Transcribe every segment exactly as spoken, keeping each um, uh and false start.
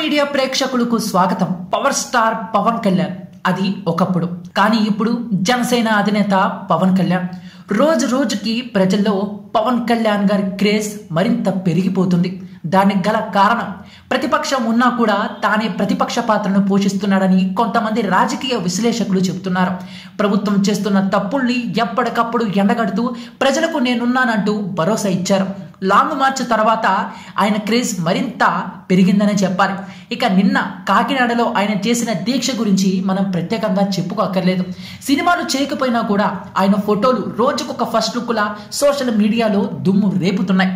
Media ప్రేక్షకులకు స్వాగతం. Power star Pawan Kalyan అది ఒకప్పుడు, కానీ ఇప్పుడు జనసేన అధినేత పవన్ కళ్యాణ్ రోజు రోజుకి ప్రజల్లో పవన్ కళ్యాణ్ గారి క్రేజ్ మరింత పెరిగిపోతుంది. దానికి గల కారణం ప్రతిపక్షం ఉన్నా కూడా తానే ప్రతిపక్ష పాత్రను పోషిస్తున్నాడని కొంతమంది రాజకీయ విశ్లేషకులు చెబుతున్నారు. ప్రభుత్వం చేస్తున్న తప్పుల్ని ఎప్పటికప్పుడు ఎండగడుతూ ప్రజలకు నేనున్నానంటూ భరోసా ఇచ్చారు. లాంగ్ మార్చ్ తర్వాత ఆయన క్రేజ్ మరింత పెరిగిందని చెప్పాలి. ఇక నిన్న కాకినాడలో ఆయన చేసిన దీక్ష గురించి మనం ప్రత్యేకంగా చెప్పుకోక్కర్లేదు. సినిమాలు చేయకపోయినా కూడా ఆయన ఫోటోలు రోజుకొక ఫస్ట్ లుక్లా సోషల్ మీడియాలో దుమ్ము రేపుతున్నాయి.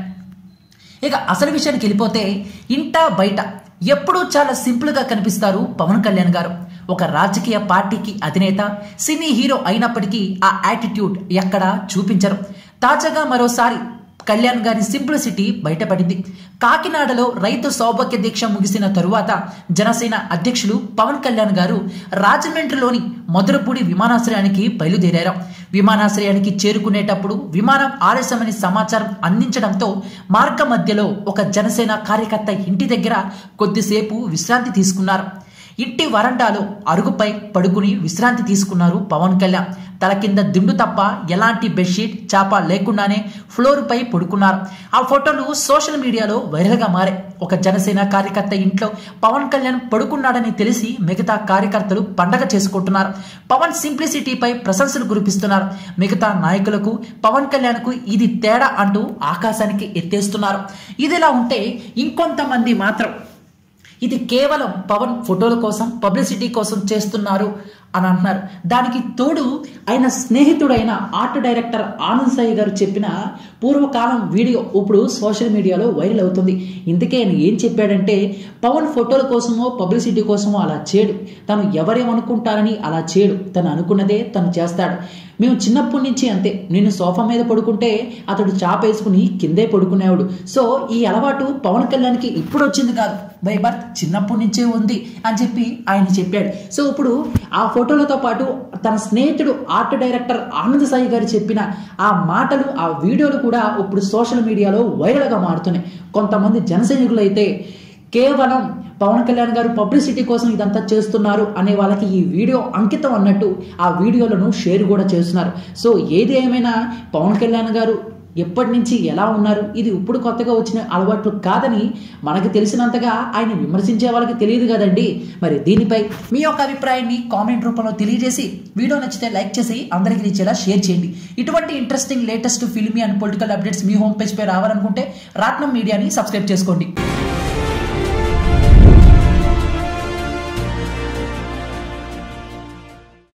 ఇక అసలు విషయానికి వెళ్ళిపోతే ఇంటా బయట ఎప్పుడూ చాలా సింపుల్గా కనిపిస్తారు పవన్ కళ్యాణ్ గారు. ఒక రాజకీయ పార్టీకి అధినేత, సినీ హీరో అయినప్పటికీ ఆ యాటిట్యూడ్ ఎక్కడా చూపించరు. తాజాగా మరోసారి కళ్యాణ్ గారి సింప్లిసిటీ బయటపడింది. కాకినాడలో రైతు సౌభాగ్య దీక్ష ముగిసిన తరువాత జనసేన అధ్యక్షులు పవన్ కళ్యాణ్ గారు రాజమండ్రిలోని మధురపూడి విమానాశ్రయానికి బయలుదేరారు. విమానాశ్రయానికి చేరుకునేటప్పుడు విమానం ఆలస్యమని సమాచారం అందించడంతో మార్గ మధ్యలో ఒక జనసేన కార్యకర్త ఇంటి దగ్గర కొద్దిసేపు విశ్రాంతి తీసుకున్నారు. ఇంటి వరండాలో అరుగుపై పడుకుని విశ్రాంతి తీసుకున్నారు పవన్ కళ్యాణ్. తల కింద దిండు తప్ప ఎలాంటి బెడ్షీట్ చాప లేకుండానే ఫ్లోర్ పై పడుకున్నారు. ఆ ఫోటోలు సోషల్ మీడియాలో వైరల్గా మారాయి. ఒక జనసేన కార్యకర్త ఇంట్లో పవన్ కళ్యాణ్ పడుకున్నాడని తెలిసి మిగతా కార్యకర్తలు పండగ చేసుకుంటున్నారు. పవన్ సింప్లిసిటీపై ప్రశంసలు కురిపిస్తున్నారు. మిగతా నాయకులకు పవన్ కళ్యాణ్కు ఇది తేడా అంటూ ఆకాశానికి ఎత్తేస్తున్నారు. ఇదిలా ఉంటే ఇంకొంతమంది మాత్రం ఇది కేవలం పవన్ ఫోటోల కోసం, పబ్లిసిటీ కోసం చేస్తున్నారు అని అంటున్నారు. దానికి తోడు ఆయన స్నేహితుడైన ఆర్ట్ డైరెక్టర్ ఆనంద్ సాయి గారు చెప్పిన పూర్వకాలం వీడియో ఇప్పుడు సోషల్ మీడియాలో వైరల్ అవుతుంది. ఇందుకే ఆయన ఏం చెప్పాడంటే, పవన్ ఫోటోల కోసమో పబ్లిసిటీ కోసమో అలా చేయడు, తను ఎవరేమనుకుంటారని అలా చేయడు, తను అనుకున్నదే తను చేస్తాడు. మేము చిన్నప్పటి నుంచి అంతే, నేను సోఫా మీద పడుకుంటే అతడు చాప వేసుకుని కిందే పడుకునేవాడు. సో ఈ అలవాటు పవన్ కళ్యాణ్కి ఇప్పుడు వచ్చింది కాదు, బై బర్త్ చిన్నప్పటి నుంచే ఉంది అని చెప్పి ఆయన చెప్పాడు. సో ఇప్పుడు ఆ ఫోటోలతో పాటు తన స్నేహితుడు ఆర్ట్ డైరెక్టర్ ఆనంద్ సాయి గారు చెప్పిన ఆ మాటలు, ఆ వీడియోలు కూడా ఇప్పుడు సోషల్ మీడియాలో వైరల్గా మారుతున్నాయి. కొంతమంది జనసైనికులు అయితే కేవలం పవన్ కళ్యాణ్ గారు పబ్లిసిటీ కోసం ఇదంతా చేస్తున్నారు అనే వాళ్ళకి ఈ వీడియో అంకితం అన్నట్టు ఆ వీడియోలను షేర్ కూడా చేస్తున్నారు. సో ఏది ఏమైనా పవన్ కళ్యాణ్ గారు ఎప్పటి నుంచి ఎలా ఉన్నారు, ఇది ఇప్పుడు కొత్తగా వచ్చిన అలవాట్లు కాదని మనకు తెలిసినంతగా ఆయన విమర్శించే వాళ్ళకి తెలియదు కదండి. మరి దీనిపై మీ యొక్క అభిప్రాయాన్ని కామెంట్ రూపంలో తెలియజేసి, వీడియో నచ్చితే లైక్ చేసి అందరికీ రీచేలా షేర్ చేయండి. ఇటువంటి interesting latest filmy and political updates మీ హోమ్ పేజ్ పై రావాలనుకుంటే రాట్నం మీడియాని సబ్స్క్రైబ్ చేసుకోండి.